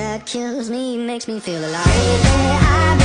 that kills me, makes me feel alive. Lately I've